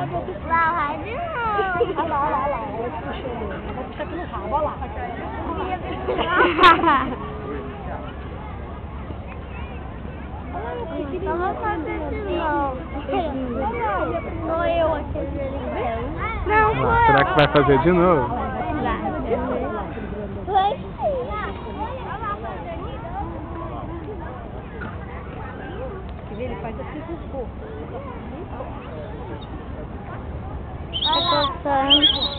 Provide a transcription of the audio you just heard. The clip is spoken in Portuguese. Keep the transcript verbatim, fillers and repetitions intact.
Lá, vai de novo. Olha lá, olha lá, olha lá. Ela te puxando. Ela vai puxar pelo rabo, olha lá. Não vou fazer de novo. Sou eu aquele Não, Ah, será que vai fazer de novo? Vai. Ele faz assim com o corpo. Tá passando.